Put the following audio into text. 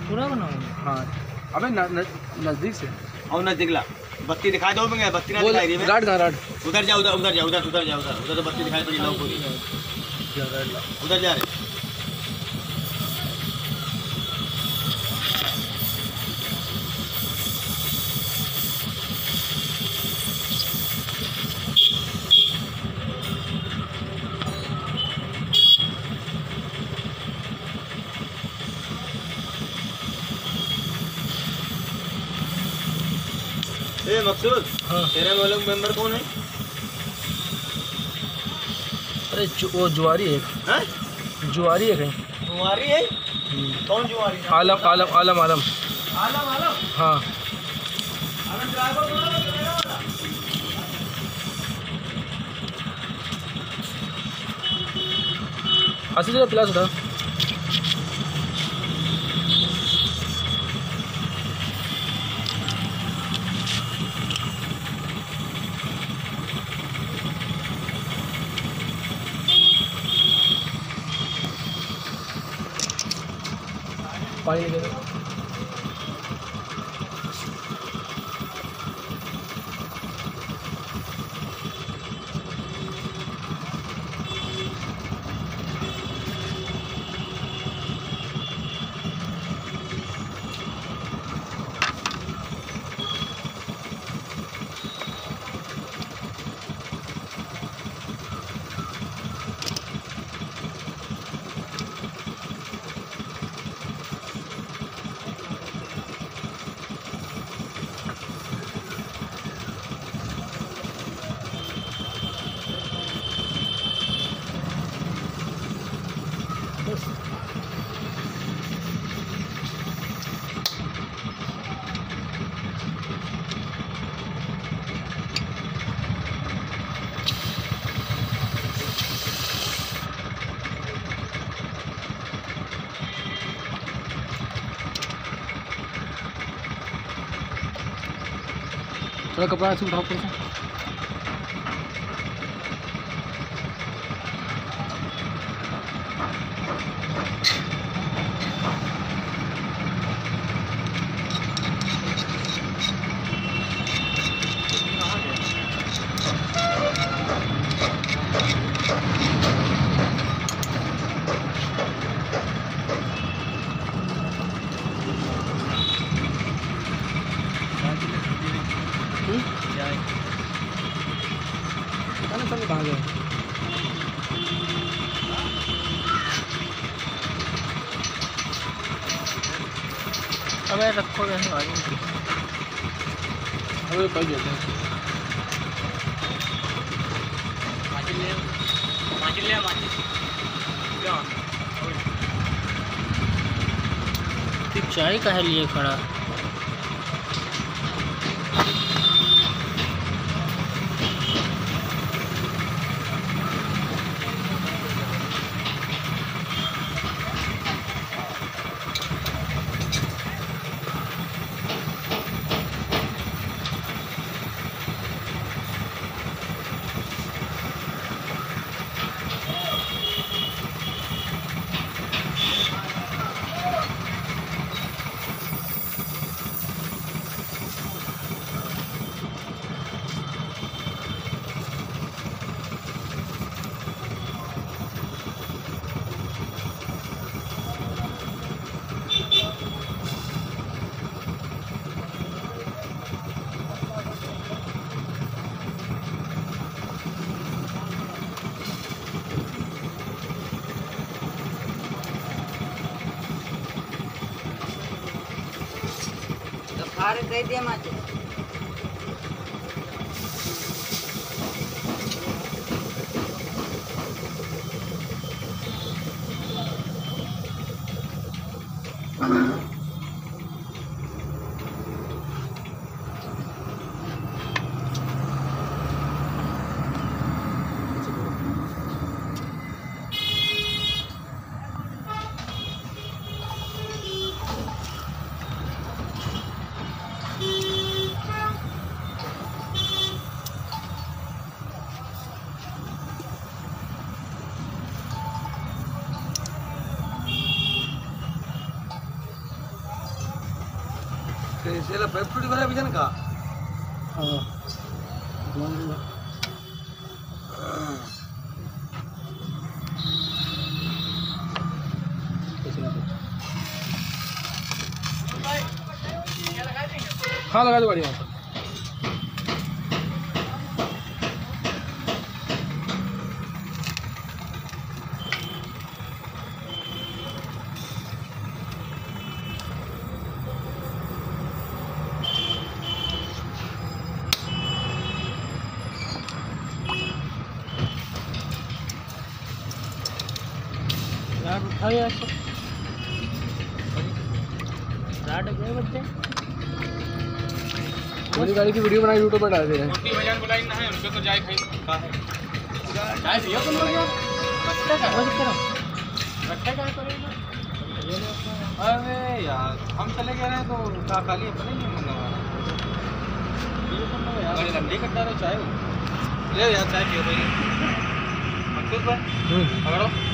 पूरा बनाओ। हाँ अबे नजदीक से और नजदीक ला बत्ती दिखाई दो मैं बत्ती ना दिखाई रही है। गार्ड कहाँ गार्ड? उधर जा उधर जा उधर तो बत्ती दिखाई पड़ी लोग पूरी उधर जा रहे। ए मकसूद, हाँ। तेरे मालूम मेंबर कौन है? अरे वो जुआरी है। हैं? जुआरी है कहीं। जुआरी है? कौन जुआरी है? आलम आलम आलम आलम। आलम आलम? हाँ आलम ड्राइवर कौन है? मेरा वाला? अस्सी जगह प्लास उठा। पानी लेके थोड़ा कपड़ा ऐसे उठाओ ऊपर से। कहाँ गए? अबे रखो कैसे भाई? अबे कोई देते हैं। चाय का है लिए खड़ा। बाहर कह दिया माचे सेला पेप्टूडी वाला भी जन का हाँ हाँ लगा दो गाड़ी वहाँ पर यार उठाओ यार तो राड गए बच्चे मेरी गाड़ी की वीडियो बनाई यूट्यूब पर डाल दे रहे हैं भजन बुलाई ना है उनके तो जाए खाई का है चाय पियो तुम लोग यार रखते क्या बस करो रखते क्या करेगा अरे यार हम चले गए हैं तो का खाली अपने नहीं मंगवा ये तुम लोग यार गाड़ी लंबी कट्टा रहे चाय ले यार चाय पियो भाई मकसूद भाई पकड़ो